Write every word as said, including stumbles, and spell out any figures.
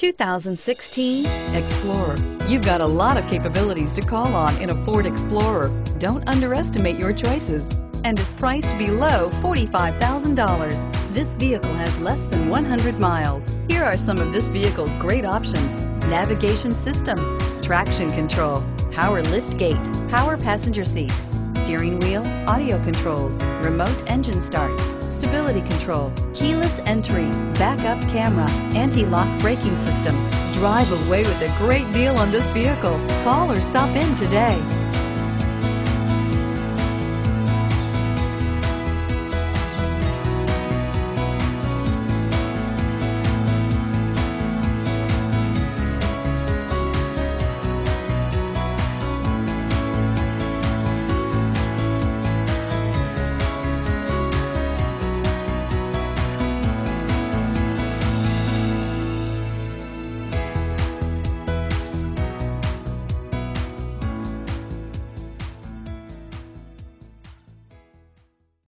two thousand sixteen Explorer. You've got a lot of capabilities to call on in a Ford Explorer. Don't underestimate your choices, and is priced below forty-five thousand dollars. This vehicle has less than one hundred miles. Here are some of this vehicle's great options: navigation system, traction control, power liftgate, power passenger seat, steering wheel audio controls, remote engine start, stability control, keyless entry, backup camera, anti-lock braking system. Drive away with a great deal on this vehicle. Call or stop in today.